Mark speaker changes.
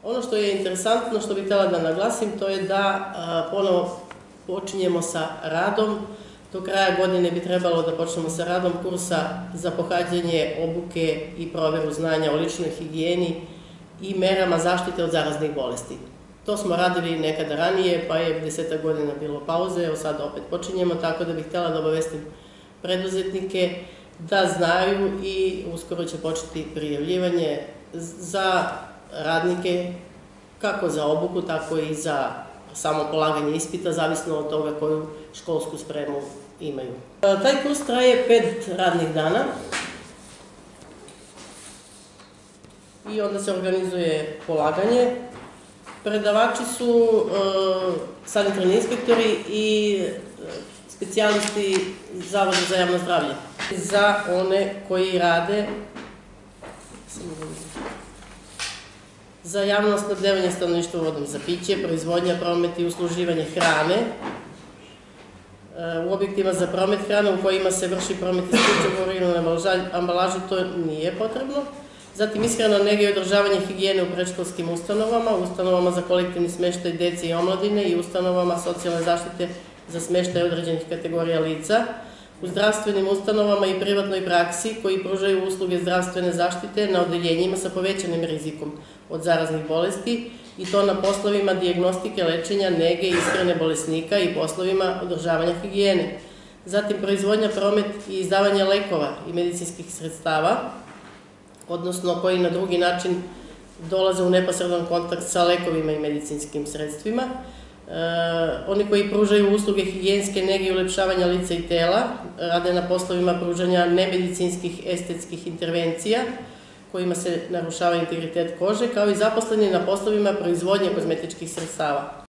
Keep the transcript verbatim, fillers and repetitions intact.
Speaker 1: Ono što je interesantno, što bih htjela da naglasim, to je da ponovo počinjemo sa radom. Do kraja godine bi trebalo da počnemo sa radom kursa za pohađanje obuke i proveru znanja o ličnoj higijeni i merama zaštite od zaraznih bolesti. To smo radili nekada ranije, pa je desetak godina bilo pauze, evo sad opet počinjemo, tako da bih htjela da obavestim preduzetnike da znaju i uskoro će početi prijavljivanje za radnike, kako za obuku, tako i za samo polaganje ispita, zavisno od toga koju školsku spremu imaju. Taj kurs traje pet radnih dana i onda se organizuje polaganje. Predavači su sanitarni inspektori i specijalisti Zavoda za javno zdravlje. Za one koji rade za javno snabdevanje stanovništva vodom za piće, proizvodnja, promet i usluživanje hrane u objektima za promet hrane u kojima se vrši promet isključivo urinalne ambalaže, to nije potrebno. Zatim ishrana, nega i održavanje higijene u predškolskim ustanovama, ustanovama za kolektivni smeštaj dece i omladine i ustanovama socijalne zaštite za smeštaj određenih kategorija lica, u zdravstvenim ustanovama i privatnoj praksi koji pružaju usluge zdravstvene zaštite na odeljenjima sa povećanim rizikom od zaraznih bolesti i to na poslovima dijagnostike, lečenja, nege i ishrane bolesnika i poslovima održavanja higijene. Zatim proizvodnja, promet i izdavanje lekova i medicinskih sredstava, odnosno koji na drugi način dolaze u neposredan kontakt sa lekovima i medicinskim sredstvima. Oni koji pružaju usluge higijenske nege i ulepšavanja lica i tela, rade na poslovima pružanja nemedicinskih estetskih intervencija, kojima se narušava integritet kože, kao i zaposleni na poslovima proizvodnje kozmetičkih sredstava.